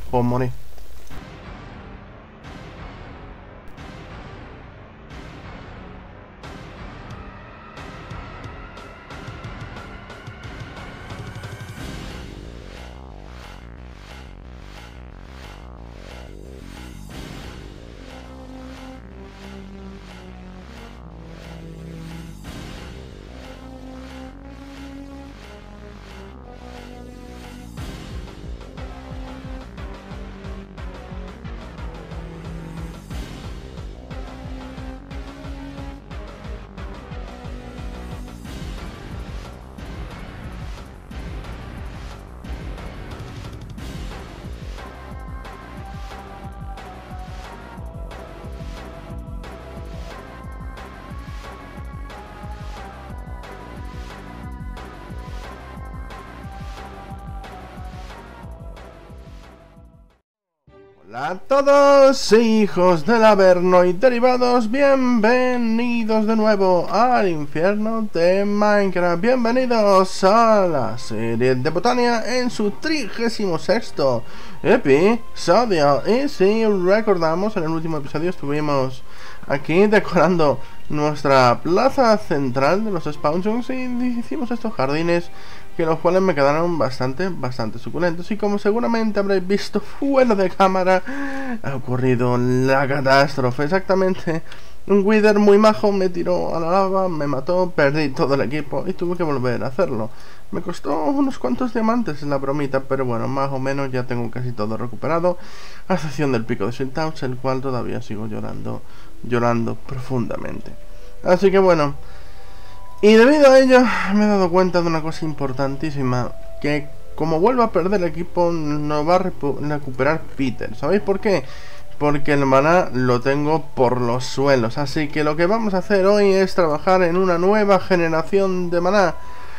Pues morí. Hola a todos, hijos del Averno y derivados, bienvenidos de nuevo al infierno de Minecraft. Bienvenidos a la serie de Botania en su 36º episodio. Y si recordamos, en el último episodio estuvimos aquí decorando nuestra plaza central de los spawn zones y hicimos estos jardines, que los cuales me quedaron bastante suculentos. Y como seguramente habréis visto fuera de cámara, ha ocurrido la catástrofe. Exactamente, un Wither muy majo me tiró a la lava, me mató, perdí todo el equipo y tuve que volver a hacerlo. Me costó unos cuantos diamantes en la bromita, pero bueno, más o menos ya tengo casi todo recuperado, a excepción del pico de Sweet, el cual todavía sigo llorando profundamente. Así que bueno, y debido a ello me he dado cuenta de una cosa importantísima, que como vuelvo a perder el equipo no va a recuperar Peter. ¿Sabéis por qué? Porque el maná lo tengo por los suelos. Así que lo que vamos a hacer hoy es trabajar en una nueva generación de maná.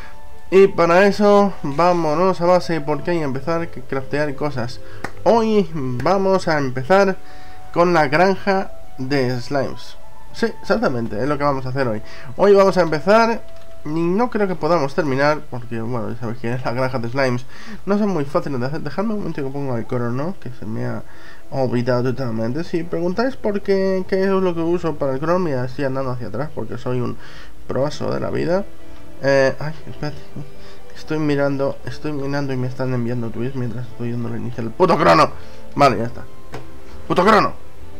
Y para eso vámonos a base, porque hay que empezar a craftear cosas. Hoy vamos a empezar con la granja de slimes. Sí, exactamente, es lo que vamos a hacer hoy. Hoy vamos a empezar y no creo que podamos terminar, porque bueno, ya sabéis que la granja de slimes no son muy fáciles de hacer. Dejadme un momento que pongo el crono, que se me ha olvidado totalmente. Si preguntáis por qué es lo que uso para el crono, mira, estoy andando hacia atrás porque soy un proazo de la vida. Ay, espérate, estoy mirando y me están enviando tweets mientras estoy yendo al inicio del puto crono. Vale, ya está. Puto crono.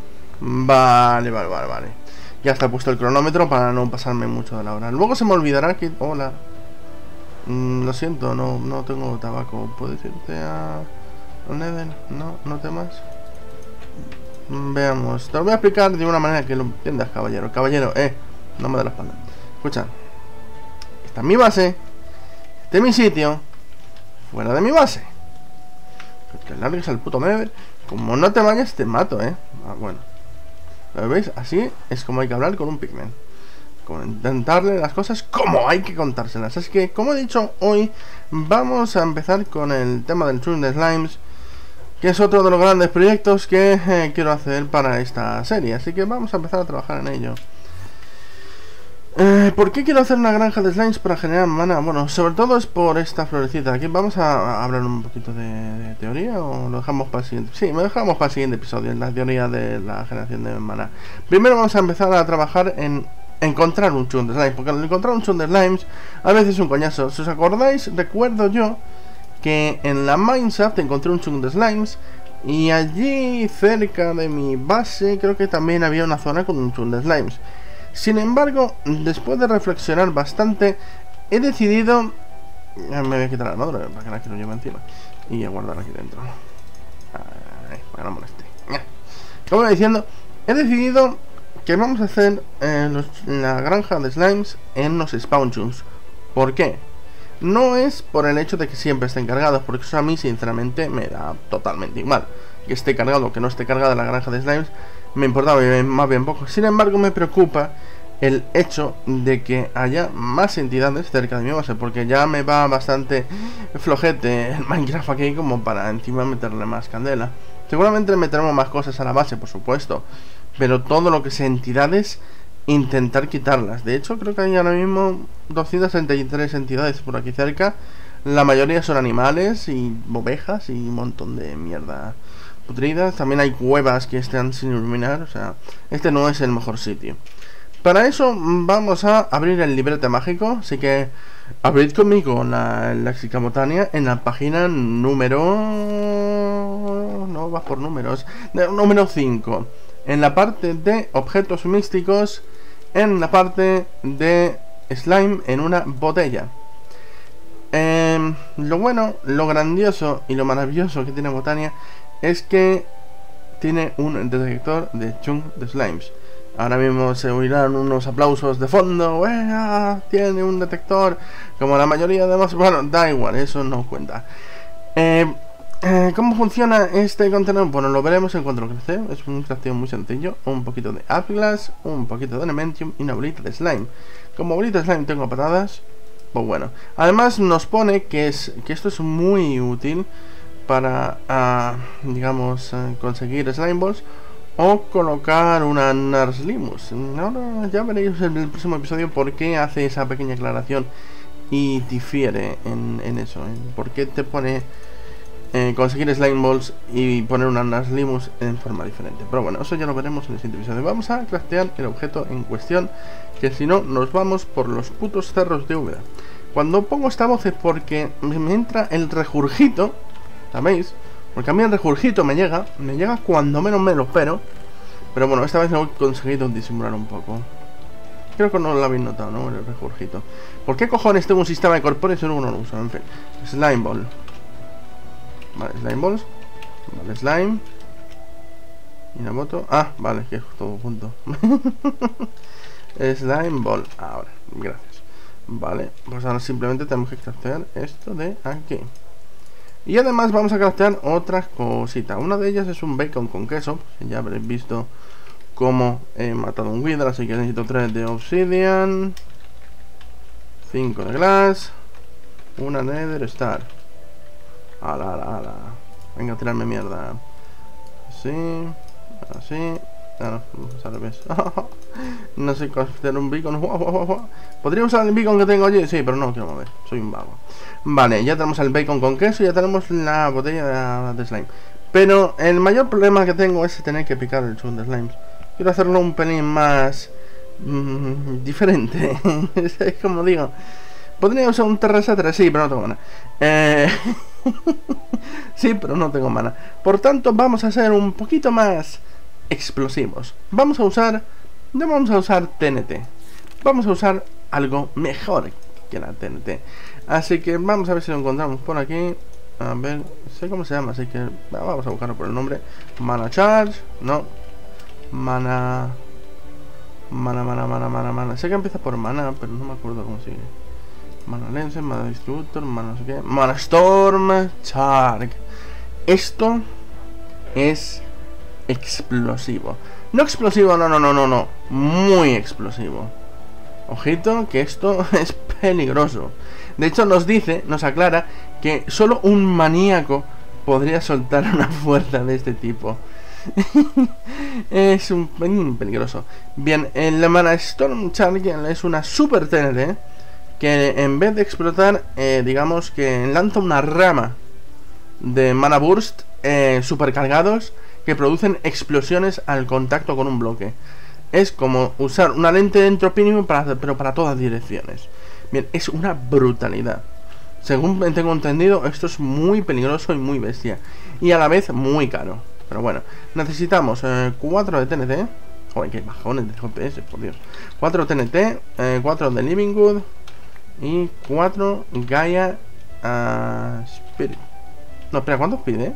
Vale. Ya está puesto el cronómetro para no pasarme mucho de la hora. Luego se me olvidará que... Hola. Lo siento, no tengo tabaco. ¿Puedes irte a... Nether? No temas. Veamos. Te lo voy a explicar de una manera que lo entiendas, caballero. Caballero, no me da la espalda. Escucha. Esta es mi base. Este es mi sitio. Fuera de mi base. Que te largues al puto Nether. Como no te vayas, te mato, Ah, bueno. ¿Lo veis? Así es como hay que hablar con un pigmen. Como intentarle las cosas como hay que contárselas. Así que, como he dicho, hoy vamos a empezar con el tema del Chunk de Slimes, que es otro de los grandes proyectos que quiero hacer para esta serie. Así que vamos a empezar a trabajar en ello. ¿Por qué quiero hacer una granja de slimes para generar mana? Bueno, sobre todo es por esta florecita. Aquí vamos a hablar un poquito de teoría, o lo dejamos para el siguiente. Sí, me dejamos para el siguiente episodio, en la teoría de la generación de mana. Primero vamos a empezar a trabajar en encontrar un chunk de slimes, porque al encontrar un chunk de slimes a veces es un coñazo. Si os acordáis, recuerdo yo que en la Mineshaft encontré un chunk de slimes, y allí cerca de mi base creo que también había una zona con un chunk de slimes. Sin embargo, después de reflexionar bastante, he decidido... Me voy a quitar la armadura para que la quiero llevar encima y a guardar aquí dentro. Para que no moleste. Como iba diciendo, he decidido que vamos a hacer la granja de slimes en los spawn chunks. ¿Por qué? No es por el hecho de que siempre estén cargados, porque eso a mí sinceramente me da totalmente igual. Que esté cargado o que no esté cargada la granja de slimes me importa más bien poco. Sin embargo, me preocupa el hecho de que haya más entidades cerca de mi base, porque ya me va bastante flojete el Minecraft aquí como para encima meterle más candela. Seguramente le meteremos más cosas a la base, por supuesto, pero todo lo que sea entidades, intentar quitarlas. De hecho, creo que hay ahora mismo 263 entidades por aquí cerca. La mayoría son animales y ovejas y un montón de mierda putridas. También hay cuevas que están sin iluminar. O sea, este no es el mejor sitio. Para eso vamos a abrir el librete mágico. Así que abrid conmigo la Léxica Botania en la página número... No va por números. Número 5. En la parte de objetos místicos. En la parte de slime en una botella. Lo bueno, lo grandioso y lo maravilloso que tiene Botania es que tiene un detector de chunk de slimes. Ahora mismo se oirán unos aplausos de fondo. Tiene un detector como la mayoría de los... Bueno, da igual, eso no cuenta. ¿Cómo funciona este contenedor? Bueno, lo veremos en cuanto lo crece. Es un crafting muy sencillo. Un poquito de Apglass, un poquito de Elementium y una bolita de slime. Como bolita de slime tengo patadas. Pues bueno, además nos pone que esto es muy útil para, digamos, conseguir slime balls o colocar una Narslimus. Ahora ya veréis en el próximo episodio por qué hace esa pequeña aclaración y difiere en eso, en por qué te pone conseguir slime balls y poner una Narslimus en forma diferente. Pero bueno, eso ya lo veremos en el siguiente episodio. Vamos a craftear el objeto en cuestión, que si no nos vamos por los putos cerros de Úbeda. Cuando pongo esta voz es porque me entra el rejurgito, ¿sabéis? Porque a mí el rejurgito me llega cuando menos me lo espero. Pero bueno, esta vez lo he conseguido disimular un poco. Creo que no lo habéis notado, ¿no? El rejurgito. ¿Por qué cojones tengo un sistema de corpóreos y luego no lo uso? En fin, slime ball. Vale, slime balls. Vale, slime. Y la moto. Ah, vale, que es todo junto. Slime ball. Ahora, gracias. Vale, pues ahora simplemente tenemos que craftear esto de aquí. Y además vamos a craftear otras cositas. Una de ellas es un bacon con queso. Ya habréis visto cómo he matado un wither. Así que necesito 3 de obsidian, 5 de glass, una nether star. Ala. Venga a tirarme mierda. Así, así. Ah, no, al revés. No sé hacer un beacon. ¿Podría usar el beacon que tengo allí? Sí, pero no quiero mover. Soy un vago. Vale, ya tenemos el bacon con queso y ya tenemos la botella de slime. Pero el mayor problema que tengo es tener que picar el chunk de slimes. Quiero hacerlo un pelín más diferente. Es como digo. Podría usar un TR3, sí, pero no tengo mana. Sí, pero no tengo mana. Por tanto, vamos a ser un poquito más explosivos. No vamos a usar TNT. Vamos a usar algo mejor que la TNT. Así que vamos a ver si lo encontramos por aquí. A ver, sé cómo se llama, así que vamos a buscarlo por el nombre. Mana charge, no. Mana. Sé que empieza por mana, pero no me acuerdo cómo sigue. Mana Lens, Mana Distributor, Mana no sé qué. Mana Storm Charge. Esto es explosivo. No explosivo, no. Muy explosivo. Ojito, que esto es peligroso. De hecho nos aclara que solo un maníaco podría soltar una fuerza de este tipo. Es un pelín peligroso. Bien, la Mana Storm Charge es una super TNT que en vez de explotar, digamos que lanza una rama de Mana Burst super cargados que producen explosiones al contacto con un bloque. Es como usar una lente de entropinium pero para todas direcciones. Bien, es una brutalidad. Según tengo entendido, esto es muy peligroso y muy bestia. Y a la vez muy caro. Pero bueno, necesitamos 4 de TNT. Joder, qué bajones de FPS, por Dios. 4 TNT, 4 de Living Wood y 4 Gaia Spirit. No, espera, ¿cuántos pide?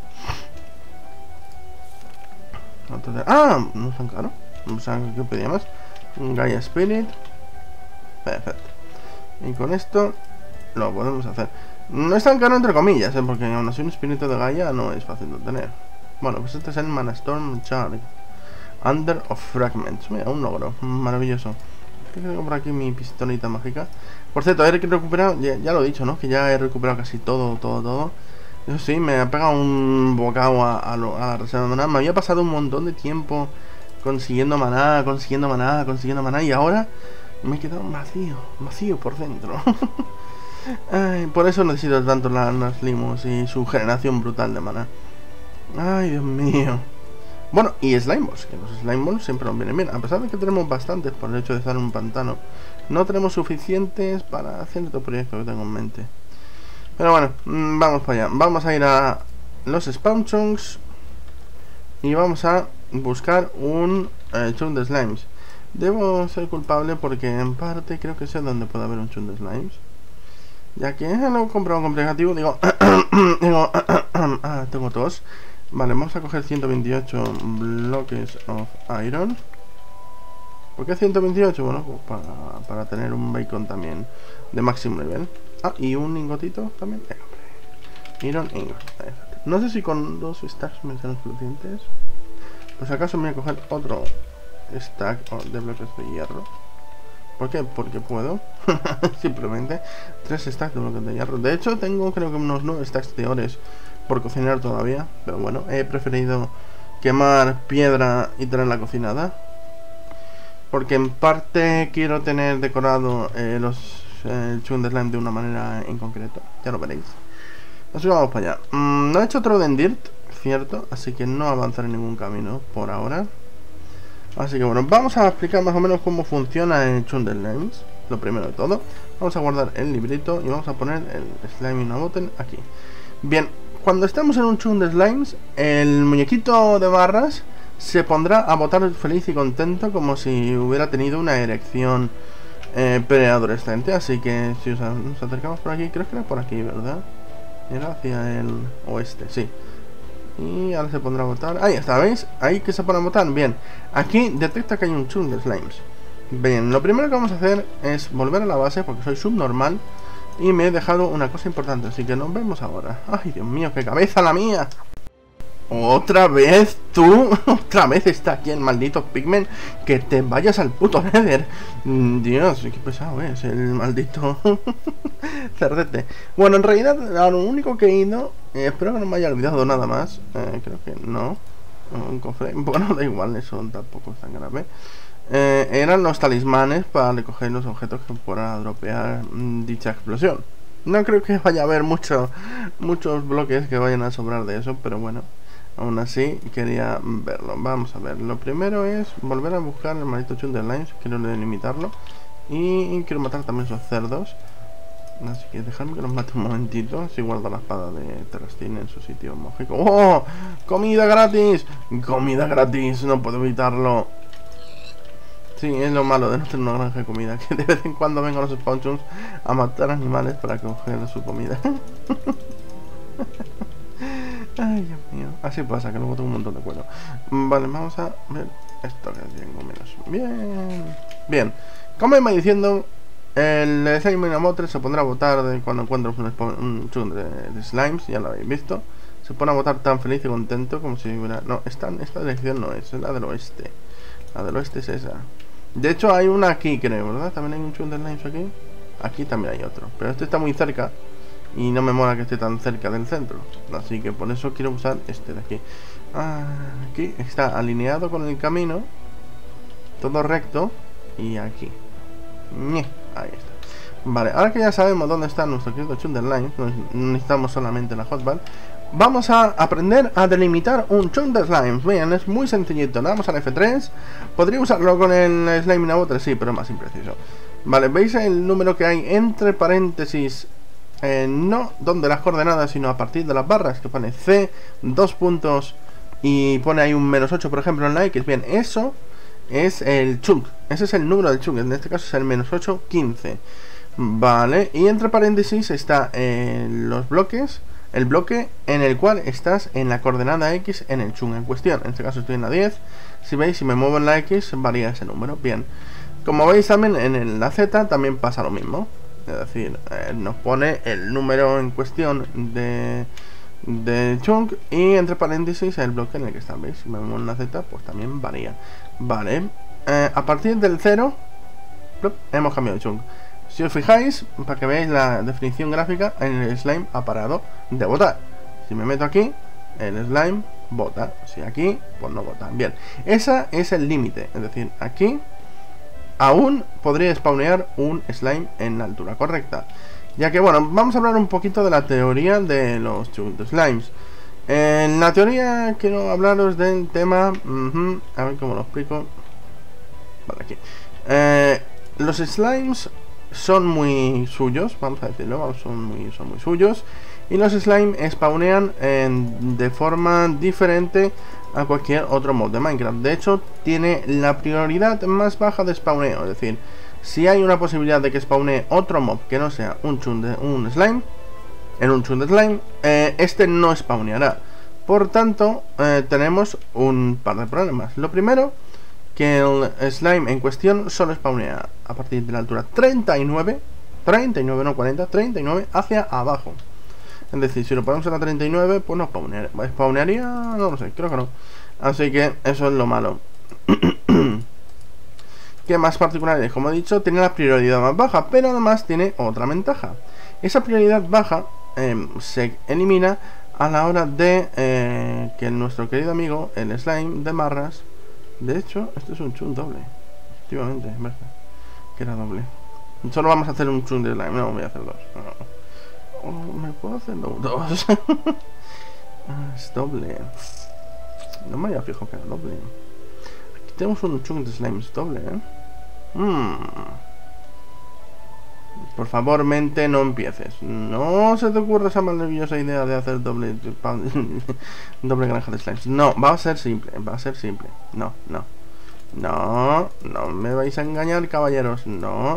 Ah, no es tan caro. O sea, ¿qué pedía más? Gaia Spirit. Perfecto. Y con esto lo podemos hacer. No es tan caro entre comillas, porque aún así un espíritu de Gaia no es fácil de obtener. Bueno, pues este es el Mana Storm Charge Under of Fragments. Mira, un logro, maravilloso. Tengo por aquí mi pistolita mágica. Por cierto, he recuperado, ya lo he dicho, ¿no? Que ya he recuperado casi todo. Eso sí, me ha pegado un bocado a la reserva de maná. Me había pasado un montón de tiempo consiguiendo maná. Y ahora me he quedado vacío por dentro. Ay, por eso necesito tanto la Narslimus y su generación brutal de maná. Ay, Dios mío. Bueno, y slime balls, que los slime balls siempre nos vienen bien. A pesar de que tenemos bastantes por el hecho de estar en un pantano, no tenemos suficientes para cierto proyecto que tengo en mente. Pero bueno, vamos para allá. Vamos a ir a los spawn chunks y vamos a buscar un chunk de slimes. Debo ser culpable porque en parte creo que sé dónde puede haber un chunk de slimes. Ya que lo he comprado con negativo, digo, tengo tos. Vale, vamos a coger 128 bloques of iron. ¿Por qué 128? Bueno, pues para tener un bacon también de máximo nivel. Ah, y un lingotito también. Iron ingot. No sé si con 2 stacks me serán suficientes. Pues acaso me voy a coger otro stack de bloques de hierro. ¿Por qué? Porque puedo. Simplemente 3 stacks de bloques de hierro. De hecho, tengo creo que unos 9 stacks de ores por cocinar todavía. Pero bueno, he preferido quemar piedra y tenerla cocinada. Porque en parte quiero tener decorado el chunk de slime de una manera en concreto. Ya lo veréis. Así que vamos para allá. No he hecho otro de Endirt, cierto. Así que no avanzaré en ningún camino por ahora. Así que bueno, vamos a explicar más o menos cómo funciona el chunk de slimes. Lo primero de todo, vamos a guardar el librito y vamos a poner el slime in a bottle aquí. Bien, cuando estemos en un chunk de slimes, el muñequito de barras se pondrá a botar feliz y contento como si hubiera tenido una erección preadolescente. Así que si nos acercamos por aquí, creo que era por aquí, ¿verdad? Era hacia el oeste, sí. Y ahora se pondrá a botar. Ahí está, ¿veis? Ahí que se pone a botar. Bien, aquí detecta que hay un chunk de slimes. Bien, lo primero que vamos a hacer es volver a la base porque soy subnormal y me he dejado una cosa importante, así que nos vemos ahora. Ay, Dios mío, qué cabeza la mía. Otra vez tú, otra vez está aquí el maldito pigment. Que te vayas al puto Nether. Dios, qué pesado es el maldito cerdete. Bueno, en realidad a lo único que he ido, espero que no me haya olvidado nada más. Creo que no. Un cofre, bueno, da igual, eso tampoco es tan grave. Eran los talismanes para recoger los objetos que fueran a dropear dicha explosión. No creo que vaya a haber muchos bloques que vayan a sobrar de eso, pero bueno, aún así quería verlo. Vamos a ver, lo primero es volver a buscar el maldito chunk de slimes. Quiero delimitarlo y quiero matar también esos cerdos. Así que dejadme que los mate un momentito. Así guardo la espada de Terrastin en su sitio mágico. ¡Oh! ¡Comida gratis! ¡Comida gratis! No puedo evitarlo. Sí, es lo malo de no tener una granja de comida, que de vez en cuando vengan los spawn chunks a matar animales para coger su comida. Ay, Dios mío. Así pasa, que luego tengo un montón de cuero. Vale, vamos a ver esto que tengo menos. Bien. Bien. Como iba diciendo, el slime in a bottle se pondrá a botar cuando encuentres un chunk de slimes, ya lo habéis visto. Se pone a botar tan feliz y contento como si hubiera... No, esta dirección no es la del oeste. La del oeste es esa. De hecho hay una aquí, creo, ¿verdad? También hay un chunk de slimes aquí. Aquí también hay otro, pero este está muy cerca y no me mola que esté tan cerca del centro. Así que por eso quiero usar este de aquí. Aquí está alineado con el camino, todo recto. Y aquí ahí está. Vale, ahora que ya sabemos dónde está nuestro querido chunk de slimes, no necesitamos solamente la hotbar. Vamos a aprender a delimitar un chunk de slimes. Bien, es muy sencillito. Le damos al F3. Podría usarlo con el slime in a bottle, sí, pero es más impreciso. Vale, ¿veis el número que hay entre paréntesis? No donde las coordenadas, sino a partir de las barras, que pone C, 2 puntos y pone ahí un -8, por ejemplo, en la X. Bien, eso es el chunk. Ese es el número del chunk. En este caso es el -8, 15. Vale, y entre paréntesis está los bloques. El bloque en el cual estás en la coordenada X en el chunk en cuestión. En este caso estoy en la 10. Si veis, si me muevo en la X, varía ese número. Bien. Como veis también en la Z también pasa lo mismo. Es decir, nos pone el número en cuestión de chunk y entre paréntesis el bloque en el que está. ¿Veis? Si me muevo en la Z, pues también varía. Vale. A partir del 0, hemos cambiado de chunk. Si os fijáis, para que veáis la definición gráfica, el slime ha parado de botar. Si me meto aquí, el slime bota. Si aquí, pues no bota. Bien, ese es el límite. Es decir, aquí aún podría spawnear un slime en la altura correcta. Ya que, bueno, vamos a hablar un poquito de la teoría de los chunk de slimes. En la teoría quiero hablaros del tema, a ver cómo lo explico. Vale, aquí. Los slimes son muy suyos, vamos a decirlo, son muy suyos. Y los slime spawnean de forma diferente a cualquier otro mod de Minecraft. De hecho, tiene la prioridad más baja de spawneo. Es decir, si hay una posibilidad de que spawnee otro mob que no sea un slime, en un chunk de slime, este no spawneará. Por tanto, tenemos un par de problemas. Lo primero, que el slime en cuestión solo spawnea a partir de la altura 39, no 40, 39 hacia abajo. Es decir, si lo ponemos a la 39, pues no spawnearía, no lo sé, creo que no. Así que eso es lo malo. ¿Qué más particulares? Como he dicho, tiene la prioridad más baja, pero además tiene otra ventaja. Esa prioridad baja se elimina a la hora de que nuestro querido amigo, el slime de Marras. De hecho, esto es un chunk doble. Efectivamente, es verdad que era doble. Solo vamos a hacer un chunk de slime, no voy a hacer dos. No. Oh, me puedo hacer dos. Es doble. No me había fijado que era doble. Aquí tenemos un chunk de slime doble, Por favor, mente, no empieces. No se te ocurra esa maravillosa idea de hacer doble granja de slimes. No, va a ser simple, No me vais a engañar, caballeros. No.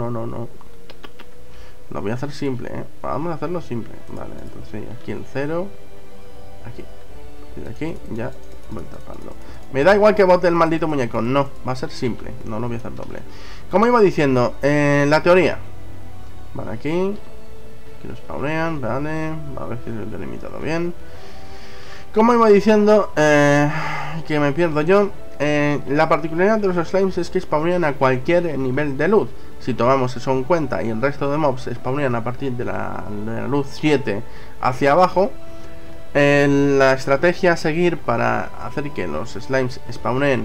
Lo voy a hacer simple, Vamos a hacerlo simple. Vale, entonces aquí el 0. Aquí. Y de aquí ya voy tapando. Me da igual que bote el maldito muñeco. No, va a ser simple. No lo voy a hacer doble. Como iba diciendo, la teoría. Vale, aquí lo spawnean, vale. A ver si lo he delimitado bien. Como iba diciendo, que me pierdo yo. La particularidad de los slimes es que spawnean a cualquier nivel de luz. Si tomamos eso en cuenta y el resto de mobs spawnean a partir de la luz 7 hacia abajo, la estrategia a seguir para hacer que los slimes spawneen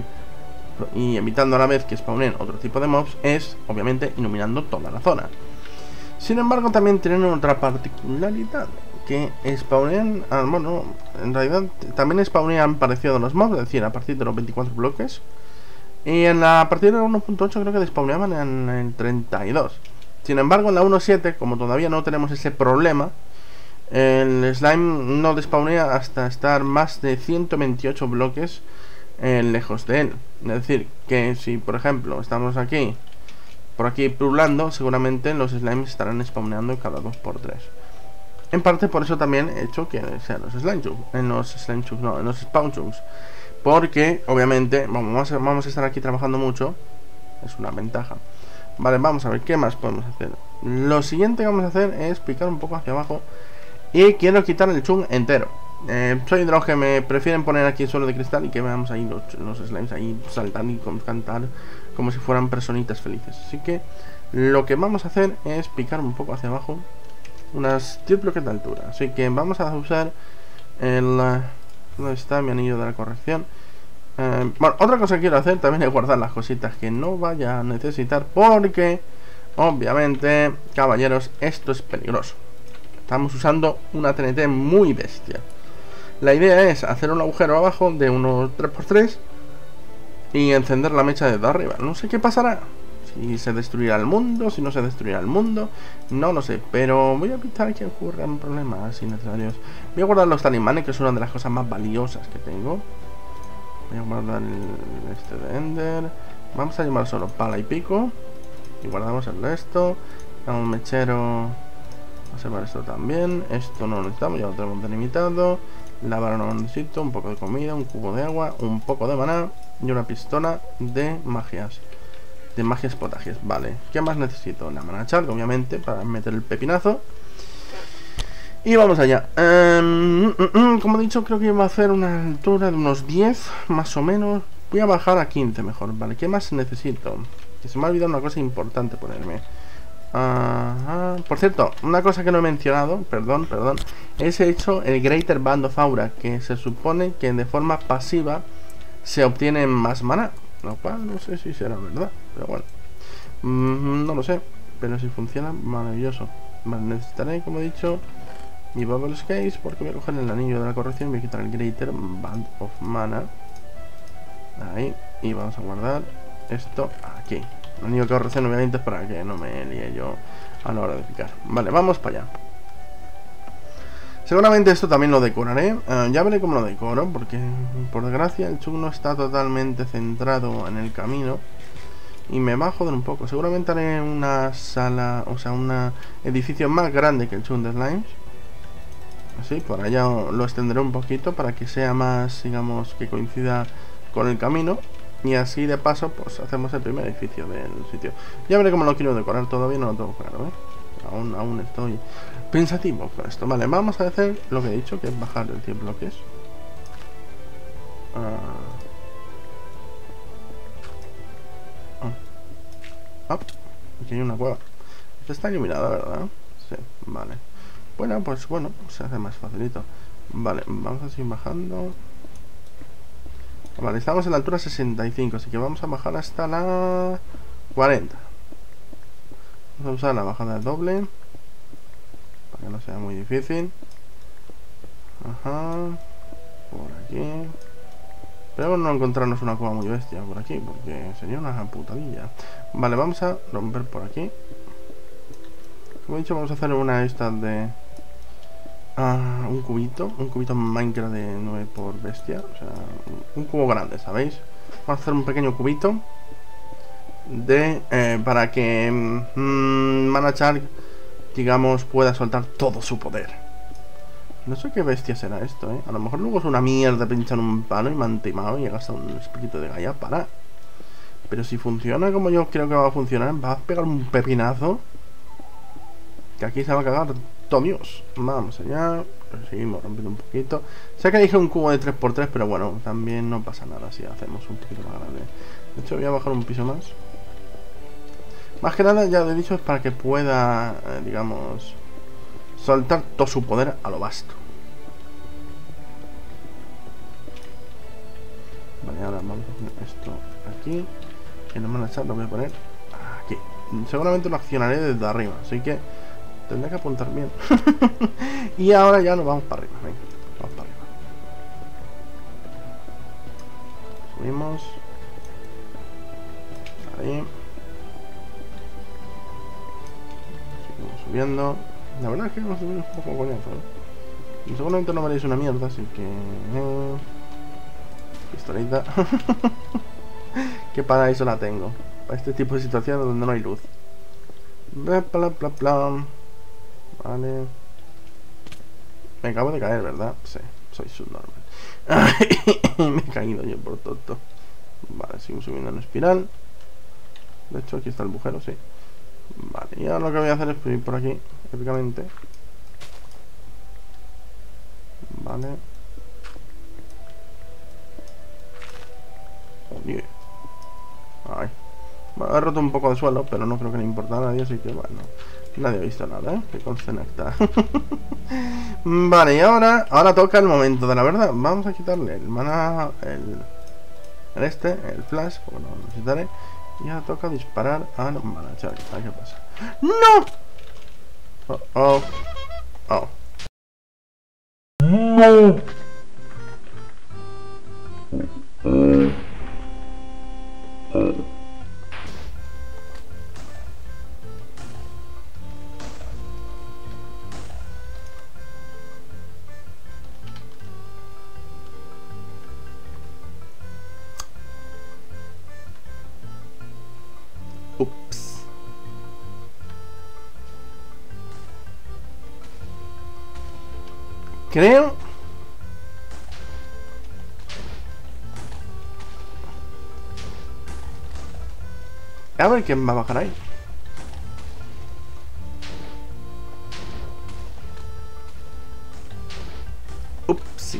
y evitando a la vez que spawneen otro tipo de mobs es, obviamente, iluminando toda la zona. Sin embargo, también tienen otra particularidad, que spawnean, bueno, en realidad también spawnean parecido a los mobs, es decir, a partir de los 24 bloques. Y a partir de la 1.8 creo que despawneaban en el 32. Sin embargo, en la 1.7, como todavía no tenemos ese problema, el slime no despawnea hasta estar más de 128 bloques lejos de él. Es decir, que si por ejemplo estamos aquí, por aquí pululando, seguramente los slimes estarán spawneando cada 2×3. En parte por eso también he hecho que sean los slime chunks, en los spawn chunks. Porque obviamente vamos a estar aquí trabajando mucho. Es una ventaja. Vale, vamos a ver qué más podemos hacer. Lo siguiente que vamos a hacer es picar un poco hacia abajo. Y quiero quitar el chunk entero. Soy de los que me prefieren poner aquí el suelo de cristal y que veamos ahí los slimes ahí saltar y cantar como si fueran personitas felices. Así que lo que vamos a hacer es picar un poco hacia abajo, unas 10 bloques de altura. Así que vamos a usar el... ¿dónde está mi anillo de la corrección? Bueno, otra cosa que quiero hacer también es guardar las cositas que no vaya a necesitar, porque obviamente, caballeros, esto es peligroso. Estamos usando una TNT muy bestia. La idea es hacer un agujero abajo de unos 3×3 y encender la mecha desde arriba. No sé qué pasará. Si se destruirá el mundo, si no se destruirá el mundo, no lo sé. Pero voy a evitar que ocurran problemas innecesarios. Voy a guardar los talismanes, que es una de las cosas más valiosas que tengo. Voy a guardar este de Ender. Vamos a llevar solo pala y pico. Y guardamos el resto. Un mechero. Vamos a llevar esto también. Esto no lo necesitamos, ya lo tenemos delimitado. La vara no lo necesito. Un poco de comida, un cubo de agua, un poco de maná y una pistola de magias. De magias potagias, vale. ¿Qué más necesito? La mana charga, obviamente, para meter el pepinazo. Y vamos allá. Como he dicho, creo que va a hacer una altura de unos 10, más o menos. Voy a bajar a 15 mejor, vale. ¿Qué más necesito? Que se me ha olvidado una cosa importante ponerme. Por cierto, una cosa que no he mencionado, perdón, es hecho el Greater Band of Aura, que se supone que de forma pasiva se obtiene más mana. Lo cual no sé si será verdad, pero bueno, no lo sé, pero si funciona, maravilloso. Vale, necesitaré, como he dicho, mi Bubble Case, porque voy a coger el anillo de la corrección y voy a quitar el Greater Band of Mana. Ahí, y vamos a guardar esto aquí. El anillo de corrección obviamente es para que no me líe yo a la hora de picar. Vale, vamos para allá. Seguramente esto también lo decoraré. Ya veré cómo lo decoro, porque por desgracia el chug no está totalmente centrado en el camino y me va a joder un poco. Seguramente haré una sala, o sea, un edificio más grande que el chug de Slimes. Así, por allá lo extenderé un poquito para que sea más, digamos, que coincida con el camino. Y así de paso, pues hacemos el primer edificio del sitio. Ya veré cómo lo quiero decorar, todavía no lo tengo claro, ¿eh? Aún estoy pensativo con esto. Vale, vamos a hacer lo que he dicho, que es bajar el 100 bloques. Aquí hay una cueva. Esta está iluminada, ¿verdad? Sí, vale. Bueno, pues bueno, se hace más facilito. Vale, vamos a seguir bajando. Vale, estamos en la altura 65, así que vamos a bajar hasta la 40. Vamos a usar la bajada doble para que no sea muy difícil. Ajá. Por aquí. Pero no encontrarnos una cueva muy bestia por aquí, porque sería una putadilla. Vale, vamos a romper por aquí. Como he dicho, vamos a hacer una de estas de... un cubito Minecraft de 9 por bestia. O sea, un cubo grande, ¿sabéis? Vamos a hacer un pequeño cubito de para que Manachar, digamos, pueda soltar todo su poder. No sé qué bestia será esto, ¿eh? A lo mejor luego es una mierda pinchar un palo y me han timado y he gastado un espíritu de Gaia para... Pero si funciona como yo creo que va a funcionar, va a pegar un pepinazo que aquí se va a cagar todo Dios. Vamos allá. Seguimos rompiendo un poquito. Sé que dije un cubo de 3×3, pero bueno, también no pasa nada si hacemos un poquito más grande. De hecho voy a bajar un piso más. Más que nada, ya lo he dicho, es para que pueda, digamos, soltar todo su poder a lo vasto. Vale, ahora vamos a poner esto aquí. Y lo van a echar, lo voy a poner aquí. Seguramente lo accionaré desde arriba, así que tendré que apuntar bien. Y ahora ya nos vamos para arriba. Venga, vamos para arriba. Subimos. Ahí. Seguimos subiendo. La verdad es que vamos a subir un poco coñazo, ¿eh? Y seguramente no veréis una mierda, así que... pistolita. Que para eso la tengo. Para este tipo de situaciones donde no hay luz. Bla, bla, bla, bla. Vale. Me acabo de caer, ¿verdad? Sí, soy subnormal. Me he caído yo por tonto. Vale, sigo subiendo en espiral. De hecho, aquí está el agujero, sí. Vale, y ahora lo que voy a hacer es subir por aquí, épicamente. Vale. Oh, yeah. Ay. Bueno, he roto un poco de suelo, pero no creo que le importa a nadie, así que bueno. Nadie ha visto nada, ¿eh? Que conste en acta. Vale, y ahora toca el momento de la verdad. Vamos a quitarle el mana, el flash, porque no lo necesitaré. Y ahora toca disparar a Manachar. A ver qué pasa. ¡No! Oh, oh. Oh. No. Ups. Creo a ver quién va a bajar ahí. Ups.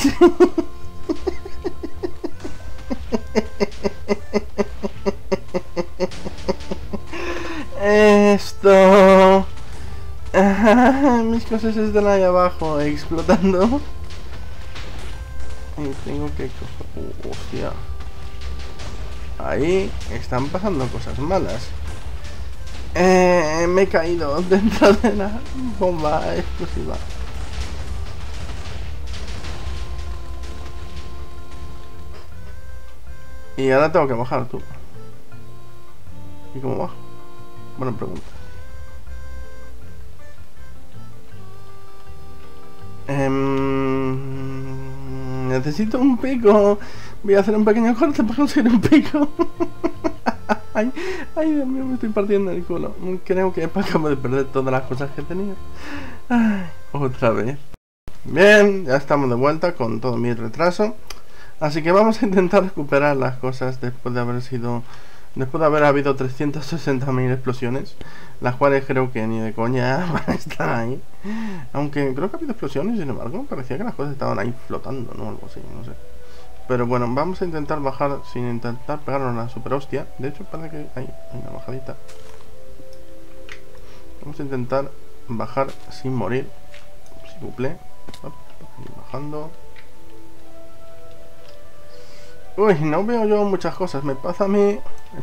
Esto... mis cosas están ahí abajo explotando. Y tengo que coger... hostia. Ahí están pasando cosas malas. Me he caído dentro de la bomba explosiva. Y ahora tengo que bajar, tú. ¿Y cómo bajo? Buena pregunta. Necesito un pico. Voy a hacer un pequeño corte para conseguir un pico. Ay, Dios mío, me estoy partiendo el culo. Creo que acabo de perder todas las cosas que tenía. Ay, otra vez. Bien, ya estamos de vuelta con todo mi retraso. Así que vamos a intentar recuperar las cosas después de haber habido 360.000 explosiones, las cuales creo que ni de coña van a estar ahí. Aunque creo que ha habido explosiones, sin embargo, parecía que las cosas estaban ahí flotando, ¿no? Algo así, no sé. Pero bueno, vamos a intentar bajar sin intentar pegarnos la super hostia. De hecho, parece que hay una bajadita. Vamos a intentar bajar sin morir. Si buple. Bajando. Uy, no veo yo muchas cosas. Me parece a mí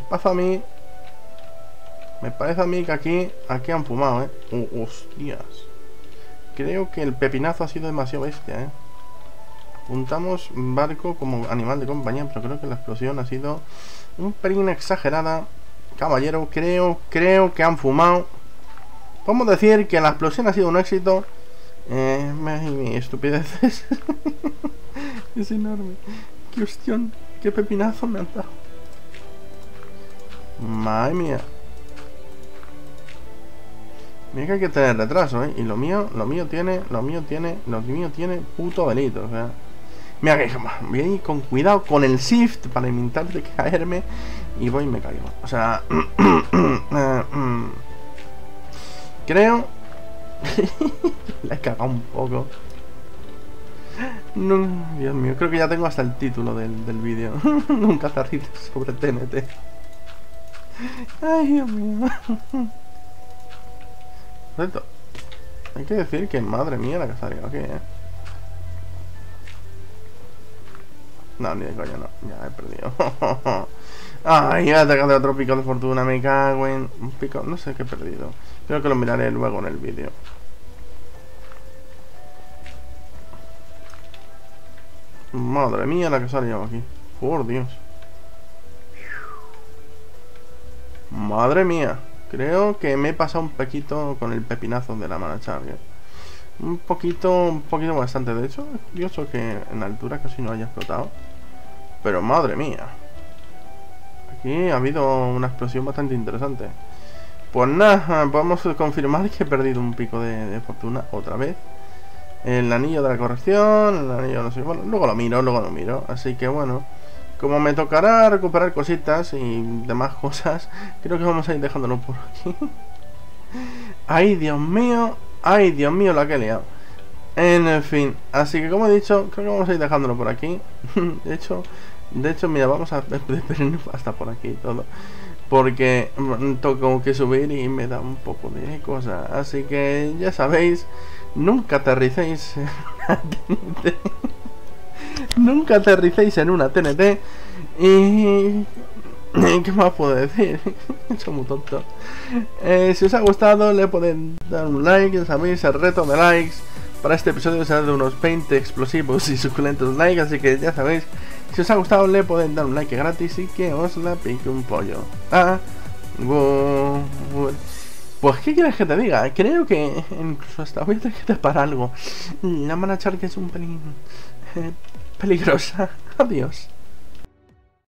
que aquí han fumado, hostias. Creo que el pepinazo ha sido demasiado bestia, Apuntamos barco como animal de compañía, pero creo que la explosión ha sido un pelín exagerada. Caballero, creo que han fumado. Podemos decir que la explosión ha sido un éxito. Mi estupidez es enorme. Qué hostión, qué pepinazo me han dado. Madre mía. Mira que hay que tener retraso, y lo mío tiene puto delito, o sea. Mira que voy a ir con cuidado con el shift para intentar de caerme y voy y me caigo. O sea, creo la he cagado un poco. No, Dios mío, creo que ya tengo hasta el título del vídeo. Nunca zarrito sobre TNT. Ay, Dios mío. Correcto. Hay que decir que madre mía la que salió aquí, No, ni de coña, no. Ya he perdido. Ay, ya he atacado otro pico de fortuna. Me cago en un pico. No sé qué he perdido. Creo que lo miraré luego en el vídeo. Madre mía la que salió aquí. Por Dios. Madre mía. Creo que me he pasado un poquito con el pepinazo de la Mana Charger. Un poquito bastante. De hecho, es curioso que en altura casi no haya explotado. Pero madre mía. Aquí ha habido una explosión bastante interesante. Pues nada, podemos confirmar que he perdido un pico de fortuna otra vez. El anillo de la corrección, el anillo no sé. Bueno, luego lo miro. Así que bueno, como me tocará recuperar cositas y demás cosas, creo que vamos a ir dejándolo por aquí. Ay, Dios mío, la que he liado. En fin, así que como he dicho, creo que vamos a ir dejándolo por aquí. De hecho, mira, vamos a despedirnos hasta por aquí y todo. Porque tengo que subir y me da un poco de cosas. Así que ya sabéis, nunca aterricéis en una TNT. Nunca aterricéis en una TNT. Y... ¿qué más puedo decir? Soy muy tonto. Si os ha gustado, le podéis dar un like. Ya sabéis, el reto de likes para este episodio será de unos 20 explosivos y suculentos likes. Así que ya sabéis, si os ha gustado, le podéis dar un like gratis y que os la pique un pollo. Pues, ¿qué quieres que te diga? Creo que incluso hasta voy a tener que tapar algo. La Mana Charger es un pelín peligrosa. Adiós.